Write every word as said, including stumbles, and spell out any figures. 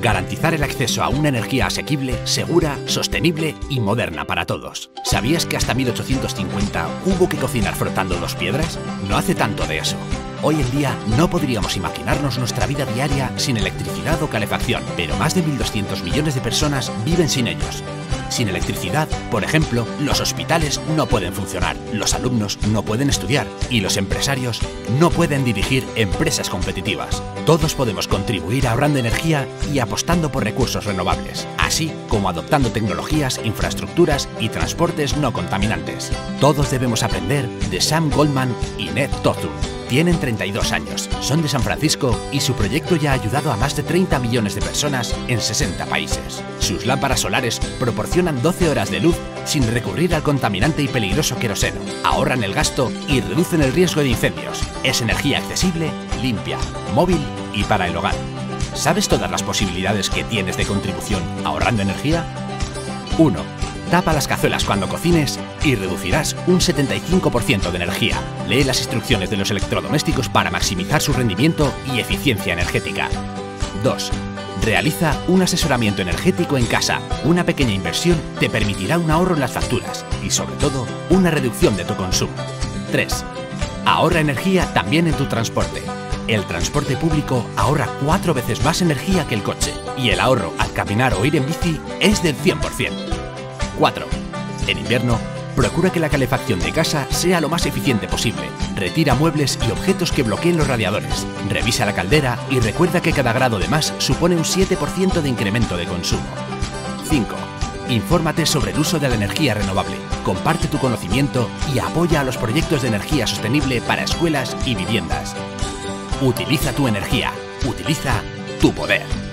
Garantizar el acceso a una energía asequible, segura, sostenible y moderna para todos. ¿Sabías que hasta mil ochocientos cincuenta hubo que cocinar frotando dos piedras? No hace tanto de eso. Hoy en día no podríamos imaginarnos nuestra vida diaria sin electricidad o calefacción, pero más de mil doscientos millones de personas viven sin ellos. Sin electricidad, por ejemplo, los hospitales no pueden funcionar, los alumnos no pueden estudiar y los empresarios no pueden dirigir empresas competitivas. Todos podemos contribuir ahorrando energía y apostando por recursos renovables, así como adoptando tecnologías, infraestructuras y transportes no contaminantes. Todos debemos aprender de Sam Goldman y Ned Tothun. Tienen treinta y dos años, son de San Francisco y su proyecto ya ha ayudado a más de treinta millones de personas en sesenta países. Sus lámparas solares proporcionan doce horas de luz sin recurrir al contaminante y peligroso queroseno. Ahorran el gasto y reducen el riesgo de incendios. Es energía accesible, limpia, móvil y para el hogar. ¿Sabes todas las posibilidades que tienes de contribución ahorrando energía? uno. Tapa las cazuelas cuando cocines y reducirás un setenta y cinco por ciento de energía. Lee las instrucciones de los electrodomésticos para maximizar su rendimiento y eficiencia energética. dos. Realiza un asesoramiento energético en casa. Una pequeña inversión te permitirá un ahorro en las facturas y, sobre todo, una reducción de tu consumo. tres. Ahorra energía también en tu transporte. El transporte público ahorra cuatro veces más energía que el coche y el ahorro al caminar o ir en bici es del cien por ciento. cuatro. En invierno, procura que la calefacción de casa sea lo más eficiente posible. Retira muebles y objetos que bloqueen los radiadores. Revisa la caldera y recuerda que cada grado de más supone un siete por ciento de incremento de consumo. cinco. Infórmate sobre el uso de la energía renovable. Comparte tu conocimiento y apoya a los proyectos de energía sostenible para escuelas y viviendas. Utiliza tu energía. Utiliza tu poder.